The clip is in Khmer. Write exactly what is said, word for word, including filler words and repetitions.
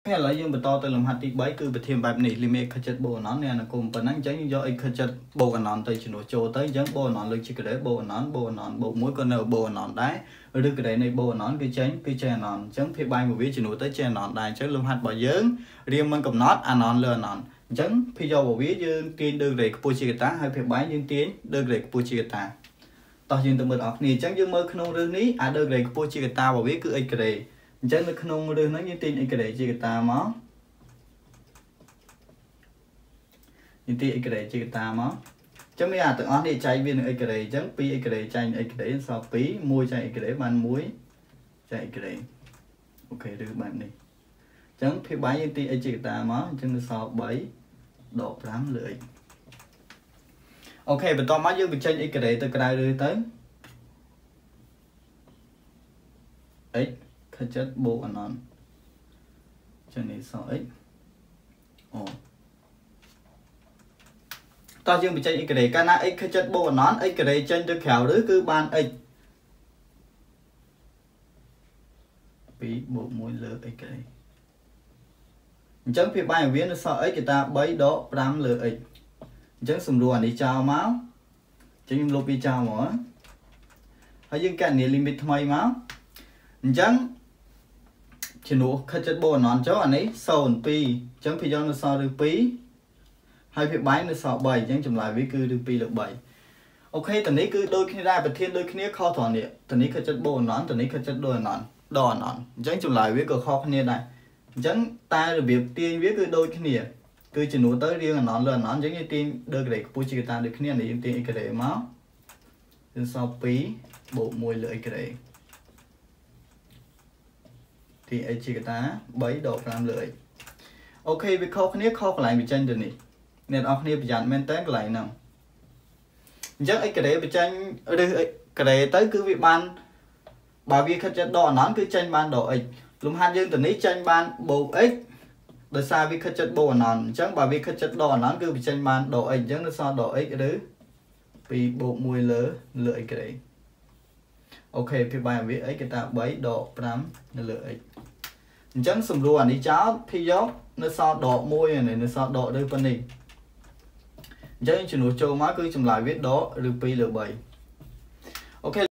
ឥឡូវយើងបន្តទៅលំហាត់ទី3គឺប្រធានបែបនេះ limit ខិតចិត្តបូកអណននេះអានគុំប៉ុណ្ណឹងអញ្ចឹងយើងយកអីខិតចិត្តបូកអណនទៅជំនួសចូលទៅអញ្ចឹងបូកអណនលើកជាក្រេបូកអណនបូកអណនបូកមួយក៏នៅបូកអណនដែរឬក្រេនៃបូកអណនគឺចេញគឺចេញអណនអញ្ចឹងភាគបាយមួយវាជំនួសទៅចេញអណនដែរអញ្ចឹងលំហាត់របស់យើងរៀងមិនកំណត់អណនលើអណនអញ្ចឹងភាគយករបស់វាយើងទាញលើក្រេខ្ពស់ជាកតាហើយភាគបាយយើងទាញលើក្រេខ្ពស់ជាកតាតោះយើងទៅមើលអស់គ្នាអញ្ចឹងយើងមើលក្នុងរឿងនេះអាលើក្រេខ្ពស់ជាកតារបស់វាគឺអីក្រេអញ្ចឹងនៅក្នុងរឿងហ្នឹងយើងទាញអីក្រេជាកតាមកនេះទីអេក្រេជាកតាមកចឹងមានអាទាំងអស់នេះចែកវានឹងអេក្រេអញ្ចឹងពីរអេក្រេចែកអេក្រេសល់ពីរ មួយចែកអេក្រេបានមួយចែកអេក្រេអូខេឬបែបនេះអញ្ចឹងភាគបាយយើងទីអេជាកតាមកអញ្ចឹងនៅសល់បីដកប្រាំលើអេអូខេបន្តមកយើងបញ្ចេញអេក្រេទៅក្រៅឬទៅអេខិតចិត្តបូកអណនចឹងនេះសល់អេអូតោះយើងបញ្ចេញអេក្រេកាលណា x ខិតចិត្តបូកអណន x ក្រេចេញទៅក្រៅឬគឺបាន x ពីរបូកមួយលើ x ក្រេអញ្ចឹងភាគបាយវានៅសល់ x គេតាបីដកប្រាំលើ x អញ្ចឹងសម្រួលអានេះចោលមកអញ្ចឹងខ្ញុំលុបវាចោលមកហើយយើងកណនី limit ថ្មីមកអញ្ចឹងជំនួសខិតចិត្តបូកអណនចុះអានេះศูนย์ ពីរអញ្ចឹងភាគយកនៅសល់ឬពីរហើយភាគបាយនៅសល់បីអញ្ចឹងចម្លើយវាគឺឬពីរលើបីអូខេតនេះគឺដូចគ្នាដែរប្រធានដូចគ្នាខុសត្រង់នេះតនេះខិតចិត្តបូកអណនតនេះខិតចិត្តដូចអណនដកអណនអញ្ចឹងចម្លើយវាក៏ខុសគ្នាដែរអញ្ចឹងតែរបៀបទាញវាគឺដូចគ្នាគឺជំនួសទៅរៀងអណនលើអណនអញ្ចឹងយើងទាញលើក្រេខ្ពស់ជាកតាដូចគ្នានេះយើងទាញអេក្រេមកគឺសល់ពីរបូកមួយលើអេក្រេទាញអេជាកតាបីដកប្រាំលើអេអូខេវាខុសគ្នាខុសកន្លែងបញ្ចេញទៅនេះអ្នកនរគ្នាប្រយ័ត្នមែនតើកន្លែងហ្នឹងអញ្ចឹងអីក្រេបញ្ចេញឬក្រេទៅគឺវាបានបើវាខិតចិត្តដកអណនគឺចេញបានដក x លំហាត់យើងទៅនេះចេញបានបូក x ដោយសារវាខិតចិត្តបូកអណនអញ្ចឹងបើវាខិតចិត្តដកអណនគឺបញ្ចេញបានដក x អញ្ចឹងនៅសល់ដក x ឬពីរបូកមួយលើលើ x ក្រេអូខេភាគបាយវា x គេតាបីដកប្រាំនៅលើ x អញ្ចឹងសម្រួលអានេះចោលភាគយកនៅសល់ដកមួយនេះនៅសល់ដកឬប៉ុណ្នេះអញ្ចឹងជំនួសចូលមកគឺចម្លើយវាដកឬពីរលើបីអូខេ